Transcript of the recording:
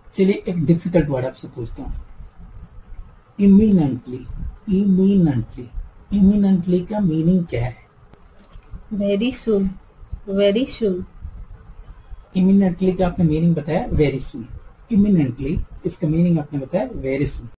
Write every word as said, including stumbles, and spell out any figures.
चलिए एक difficult word आपसे पूछता हूँ, इमिनेंटली। इमिनेंटली इमिनेंटली का मीनिंग क्या है? Very soon, very soon. Imminently का आपने मीनिंग बताया वेरी सुन। इमिनेंटली इसका मीनिंग आपने बताया वेरी सुन।